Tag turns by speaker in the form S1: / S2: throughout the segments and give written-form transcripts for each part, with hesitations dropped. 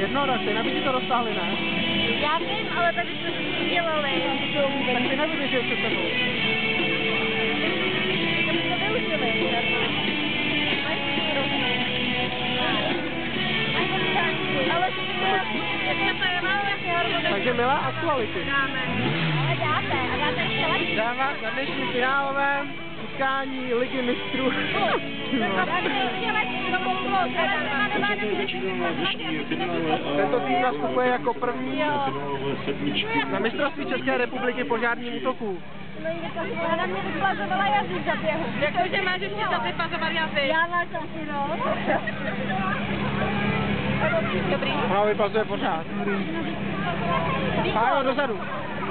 S1: Jednorožce, nabídí to roztáhli, ne?
S2: Já vím, ale tady jsme to dělali.
S1: Tak ty nevíš, že je před tebou.
S2: To jsme to využili. Ale
S1: takže milá aktuality.
S2: dáme. Ale dáte. A dáte ještě lepší.
S1: Dává na dnešním finálovém utkání Ligy mistrů. Tento tým nastupuje jako první na mistrovství České republiky požárním útoků.
S2: Ona mě vyplazovala jazyk za běhu.
S3: Jak to, že máš ještě za vypazovat jazyk?
S2: Já máš taky, no.
S3: Dobrý.
S1: Ona vypazuje pořád. Pájo, dozadu.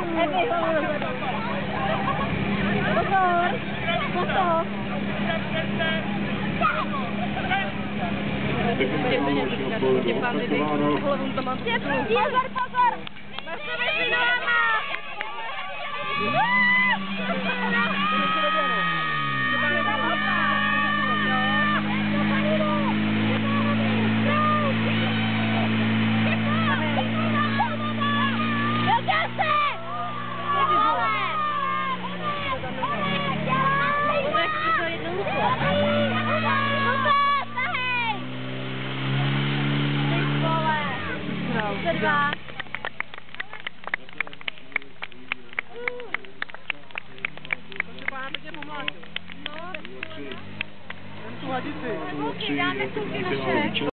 S2: Pozor. Pozor. Pozor, pozor. Dva.
S1: Jen tu hadici.
S2: Dáme tu naše.